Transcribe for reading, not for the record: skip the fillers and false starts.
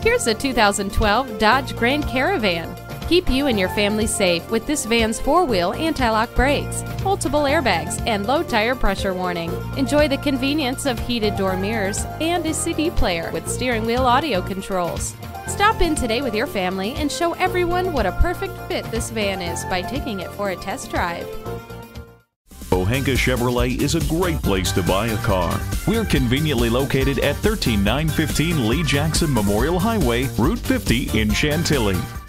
Here's a 2012 Dodge Grand Caravan. Keep you and your family safe with this van's four-wheel anti-lock brakes, multiple airbags, and low tire pressure warning. Enjoy the convenience of heated door mirrors and a CD player with steering wheel audio controls. Stop in today with your family and show everyone what a perfect fit this van is by taking it for a test drive. Pohanka Chevrolet is a great place to buy a car. We're conveniently located at 13915 Lee Jackson Memorial Highway, Route 50 in Chantilly.